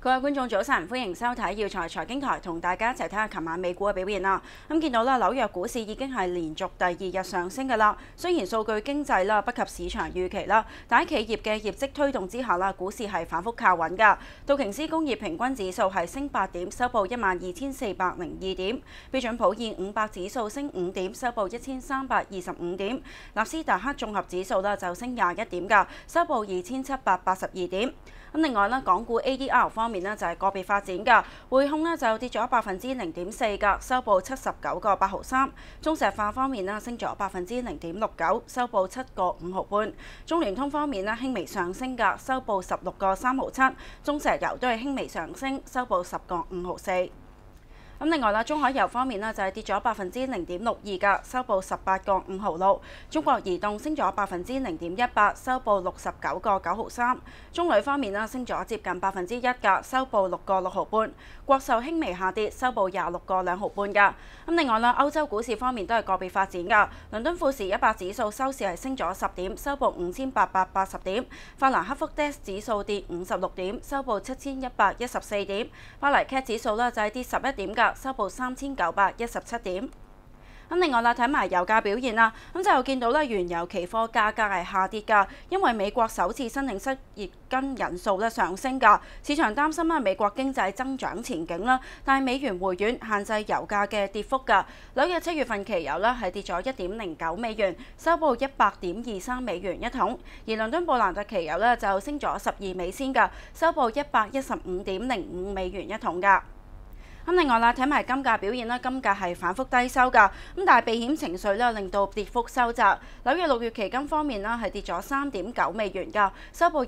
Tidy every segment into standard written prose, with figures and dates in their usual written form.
各位觀眾早晨，歡迎收睇耀才財經台，同大家一齊睇下琴晚美股嘅表現啦。咁見到啦，紐約股市已經係連續第二日上升㗎啦。雖然數據經濟啦不及市場預期啦，但喺企業嘅業績推動之下啦，股市係反覆靠穩㗎。道瓊斯工業平均指數係升8點，收報12402點；標準普爾500指數升5點，收報1325點；納斯達克綜合指數啦就升21點㗎，收報2782點。咁另外咧，港股 ADR 方面咧就係個別發展㗎，匯控咧就跌咗0.4%㗎，收報79個8毫3。中石化方面咧升咗0.69%，收報7個5毫半。中聯通方面咧輕微上升㗎，收報16個3毫7。中石油都係輕微上升，收報10個5毫4。咁另外啦，中海油方面呢就係跌咗0.62%㗎，收報18個5毫6。中國移動升咗0.18%，收報69個9毫3。中旅方面呢升咗接近1%㗎，收報6個6毫半。國壽輕微下跌，收報26個2毫半㗎。咁另外啦，歐洲股市方面都係個別發展㗎。倫敦富時100指數收市係升咗10點，收報5880點。法蘭克福 DAX 指數跌56點，收報7114點。巴黎 CAC 指數呢就係跌11點㗎，收報3917點。咁另外啦，睇埋油價表現啦，咁就見到咧原油期貨價格係下跌㗎，因為美國首次申請失業金人數咧上升㗎，市場擔心啦美國經濟增長前景啦，但係美元回軟限制油價嘅跌幅㗎。紐約7月份期油咧係跌咗1.09美元，收報100.23美元一桶，而倫敦布蘭特期油咧就升咗12美仙㗎，收報115.05美元一桶㗎。咁另外啦，睇埋金價表現啦，金價係反覆低收㗎，咁但係避險情緒咧令到跌幅收窄。紐約6月期金方面啦，係跌咗3.9美元㗎，收報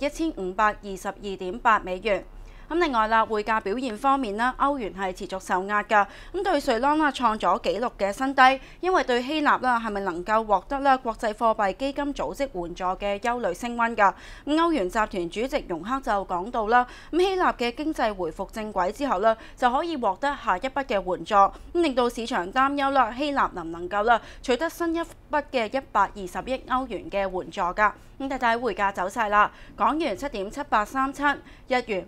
1522.8美元。咁另外啦，匯價表現方面啦，歐元係持續受壓㗎，咁對瑞郎啦創咗紀錄嘅新低，因為對希臘啦係咪能夠獲得啦國際貨幣基金組織援助嘅憂慮升溫㗎。咁歐元集團主席容克就講到啦，咁希臘嘅經濟回復正軌之後啦，就可以獲得下一筆嘅援助，咁令到市場擔憂啦，希臘能唔能夠啦取得新一筆嘅120億歐元嘅援助㗎。咁睇睇匯價走勢啦，港元7.7837，日元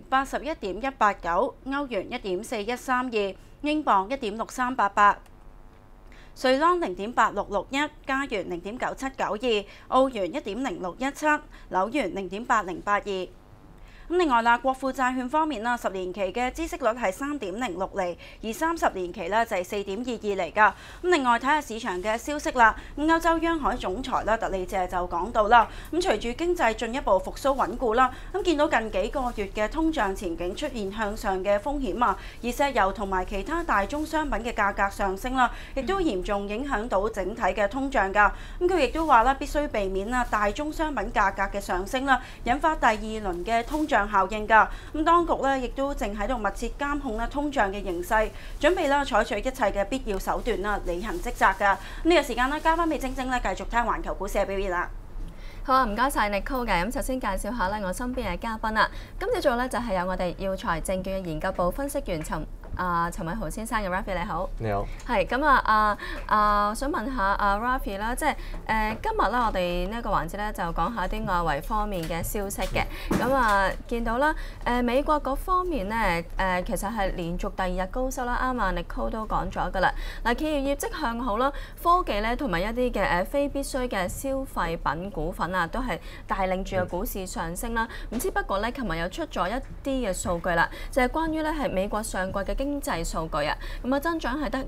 81.189，歐元1.4132，英鎊1.6388，瑞郎0.8661，加元0.9792，澳元1.0617，紐元0.8082。咁另外啦，國庫債券方面啦，10年期嘅孳息率係3.06厘，而30年期咧就係4.22厘㗎。咁另外睇下市場嘅消息啦，歐洲央行總裁啦特里謝就講到啦，咁隨住經濟進一步復甦穩固啦，咁見到近幾個月嘅通脹前景出現向上嘅風險啊，而石油同埋其他大宗商品嘅價格上升啦，亦都嚴重影響到整體嘅通脹㗎。咁佢亦都話啦，必須避免啦大宗商品價格嘅上升啦，引發第二輪嘅通脹效應㗎。咁當局咧亦都正喺度密切監控啦通脹嘅形勢，準備啦採取一切嘅必要手段啦，履行職責㗎。呢個時間咧，交翻俾晶晶咧，繼續聽環球股市嘅表現啦。 好啊，唔該晒 Nicole 嘅。咁首先介紹下咧我身邊嘅嘉賓啦。今朝早咧就係有我哋耀才證券嘅研究部分析員陳偉豪先生嘅 Rafi， 你好。 你好。 係咁想問下Rafi 啦，即係今日咧我哋呢一個環節咧就講下啲外圍方面嘅消息嘅。咁見到啦，美國嗰方面咧其實係連續第二日高收啦，啱Nicole都講咗㗎啦。嗱，企業業績向好啦，科技咧同埋一啲嘅非必須嘅消費品股份都係帶領住個股市上升啦。唔知不過咧，琴日又出咗一啲嘅數據啦，就係關於咧係美國上季嘅經濟數據啊。咁增長係得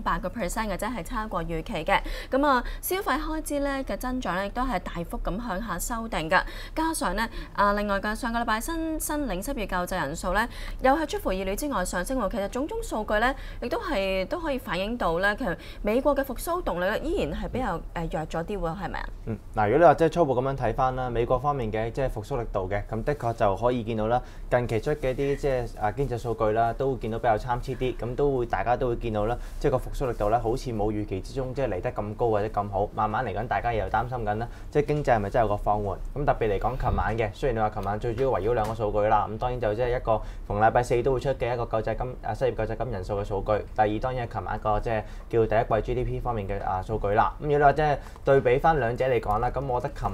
1.8%嘅啫，係差過預期嘅。咁消費開支咧嘅增長咧亦都係大幅咁向下修訂㗎。加上咧另外嘅上個禮拜新領失業救濟人數咧又係出乎意料之外上升喎。其實種種數據咧亦都可以反映到咧，其實美國嘅復甦動力咧依然係比較弱咗啲喎，係咪啊？ 嗱，如果你話即係初步咁樣睇翻啦，美國方面嘅即係復甦力度嘅，咁的確就可以見到啦。近期出嘅啲即係經濟數據啦，都會見到比較參差啲，咁大家都會見到啦，即係個復甦力度咧，好似冇預期之中即係嚟得咁高或者咁好。慢慢嚟緊，大家又擔心緊啦，即係經濟係咪真係有個放緩？咁特別嚟講，琴晚嘅雖然你話琴晚最主要圍繞兩個數據啦，咁當然就即係一個逢禮拜四都會出嘅一個失業救濟金人數嘅數據。第二當然係琴晚一個即係叫第一季 GDP 方面嘅數據啦。咁如果你話即係對比翻兩者嚟講啦，咁我覺得琴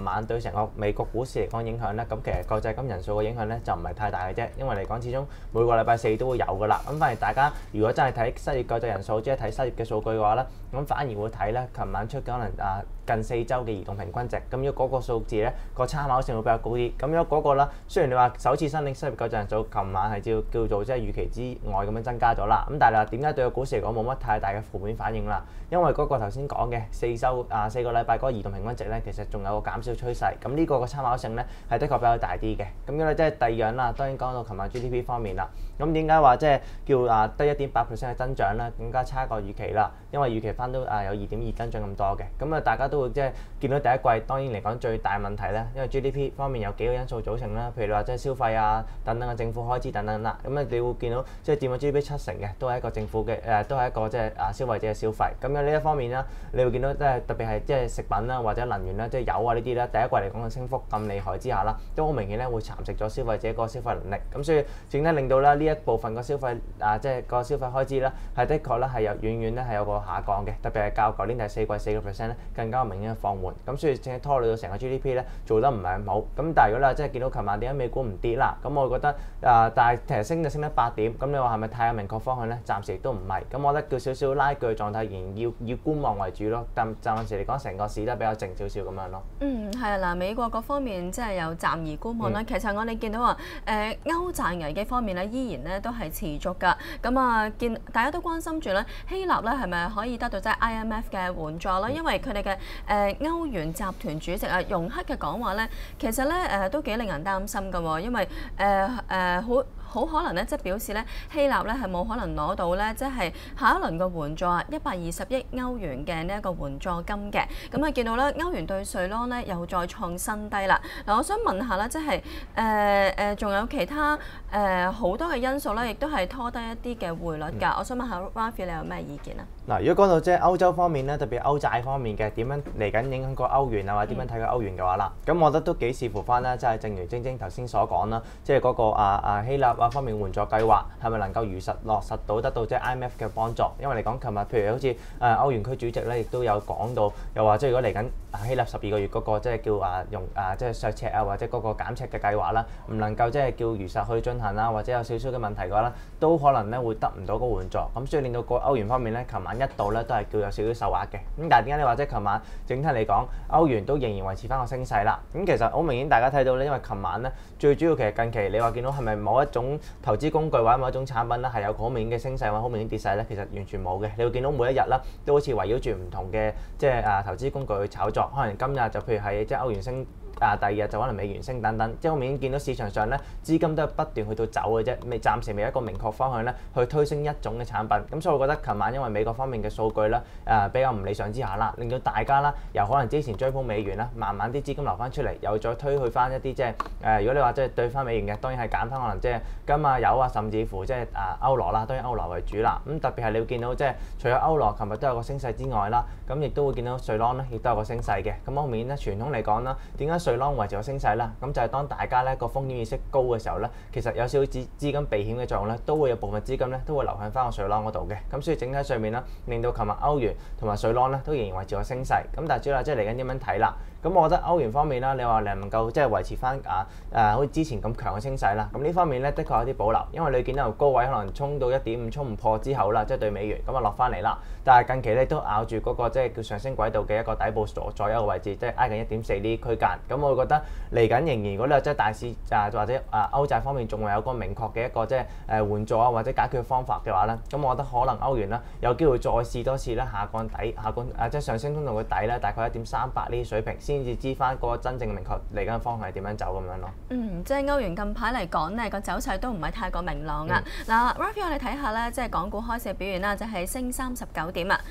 琴晚對成個美國股市嚟講影響咧，咁其實國際金人數嘅影響咧就唔係太大嘅啫，因為嚟講始終每個禮拜四都會有㗎啦。咁反而大家如果真係睇失業救濟人數，即係睇失業嘅數據嘅話咧，咁反而會睇咧，琴晚出可能近4週嘅移動平均值，咁如果嗰個數字咧個參考性會比較高啲。咁如果嗰個啦，雖然你話首次申領失業救濟人數，琴晚係叫做即係預期之外咁樣增加咗啦，咁但係你話點解對個股市嚟講冇乜太大嘅負面反應啦？因為嗰個頭先講嘅4個禮拜嗰個移動平均值咧，其實仲有個減少趨勢，咁呢個嘅參考性咧係的確比較大啲嘅。咁樣咧即係第二樣啦，當然講到琴晚 GDP 方面啦，咁點解話即係叫得1.8% 嘅增長咧，更加差過預期啦？因為預期翻都有2.2增長咁多嘅，咁大家都會即係見到第一季當然嚟講最大問題咧，因為 GDP 方面有幾個因素組成啦，譬如你話即係消費等等嘅政府開支等等啦，咁你會見到即係佔咗 GDP 70%嘅都係一個政府嘅都係一個即係消費者嘅消費。咁樣呢一方面啦，你會見到即係特別係即係食品啦或者能源啦，即係油呢啲咧，第一季嚟講嘅升幅咁厲害之下啦，都好明顯咧會蠶食咗消費者個消費能力。咁所以整體令到咧呢一部分個消費即係個消費開支咧係的確咧係遠遠咧係有個下降嘅，特別係較舊年第四季4%咧更加明顯嘅放緩。咁所以正係拖累到成個 GDP 咧做得唔係咁好。咁但係如果你即係見到琴晚點解美股唔跌啦？咁我覺得但係其實升就升得8點。咁你話係咪太有明確方向咧？暫時亦都唔係。咁我覺得叫少少拉鋸嘅狀態，仍然要觀望為主咯。但暫時嚟講，成個市都比較靜少少咁樣咯。 係啊，嗱，美國嗰方面即係又暫而觀望啦。其實我哋見到歐債危機方面咧，依然咧都係持續㗎。咁見大家都關心住咧，希臘咧係咪可以得到即係 IMF 嘅援助啦？因為佢哋嘅歐元集團主席容克嘅講話咧，其實咧都幾令人擔心㗎喎，因為好可能咧，即係表示咧，希臘咧係冇可能攞到咧，即係下一輪嘅援助120億歐元嘅呢一個援助金嘅。咁見到咧，歐元對瑞郎咧又再創新低啦。嗱，我想問下啦，即係仲有其他好多嘅因素咧，亦都係拖低一啲嘅匯率㗎。我想問下 Rafi 你有咩意見啊？ 嗱，如果講到即係歐洲方面咧，特別歐債方面嘅點樣嚟緊影響個歐元或者點樣睇個歐元嘅話啦，咁我覺得都幾視乎翻啦，即係正如晶晶頭先所講啦，即係嗰個希臘方面援助計劃係咪能夠如實落實到得到即係 IMF 嘅幫助？因為嚟講，琴日譬如好似歐元區主席咧，亦都有講到，又話即係如果嚟緊希臘12個月嗰個即係叫用即係削赤或者嗰個減赤嘅計劃啦，唔能夠即係叫如實去進行啦，或者有少少嘅問題嘅話咧，都可能咧會得唔到個援助。咁所以令到個歐元方面咧，琴晚一度咧都係叫有少少受壓嘅。咁但係點解你話即係琴晚整體嚟講，歐元都仍然維持翻個升勢啦？咁其實好明顯，大家睇到咧，因為琴晚咧最主要其實近期你話見到係咪某一種投資工具或者某一種產品咧係有好明顯嘅升勢或者好明顯跌勢咧，其實完全冇嘅。你會見到每一日啦，都好似圍繞住唔同嘅即係投資工具去炒作。可能今日就譬如係即係歐元升。第二日就可能美元升等等，即係好明顯見到市場上咧資金都係不斷去到走嘅啫，暫時未有一個明確方向咧去推升一種嘅產品。咁所以我覺得琴晚因為美國方面嘅數據啦比較唔理想之下啦，令到大家啦由可能之前追捧美元啦，慢慢啲資金流翻出嚟，又再推去翻一啲即係如果你話即係對翻美元嘅，當然係揀翻可能即係金油甚至乎即係歐羅啦，當然歐羅為主啦。咁特別係你會見到即係除咗歐羅琴日都有個升勢之外啦，咁亦都會見到瑞郎咧亦都有個升勢嘅。咁方面咧傳統嚟講啦，點解瑞郎維持個升勢啦？咁就係當大家咧個風險意識高嘅時候咧，其實有少少資金避險嘅作用咧，都會有部分資金咧都會流向翻個瑞郎嗰度嘅。咁所以整體上面咧，令到琴日歐元同埋瑞郎咧都仍然維持個升勢。咁但係主要即係嚟緊點樣睇啦？咁我覺得歐元方面啦，你話能唔能夠即係維持翻好似之前咁強嘅升勢啦？咁呢方面咧，的確有啲保留，因為你見到由高位可能衝到1.5衝唔破之後啦，即係對美元咁落翻嚟啦。但係近期咧都咬住嗰個即係叫上升軌道嘅一個底部左右嘅位置，即係挨近1.4呢啲區間。咁我覺得嚟緊仍然如果你話即係大市或者歐債方面仲會有個明確嘅一個即係援助或者解決方法嘅話咧，咁我覺得可能歐元啦有機會再試多次啦下降即係上升通道嘅底咧，大概1.38呢啲水平先至知翻嗰個真正明確嚟緊嘅方向係點樣走咁樣咯。 即係歐元近排嚟講呢個走勢都唔係太過明朗啊。嗱，Rafi 我哋睇下咧，即係港股開市嘅表現啦，就係升39點啊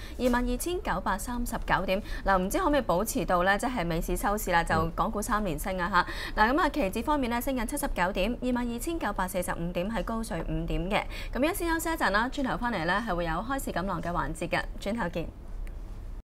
，22,939點。嗱，唔知可唔可以保持到咧，即係美市收市啦，就港股3連升啊嚇。嗱，咁期指方面咧升緊79點，22,945點係高水5點嘅。咁先休息一陣啦，轉頭翻嚟咧係會有開市錦囊嘅環節嘅，轉頭見。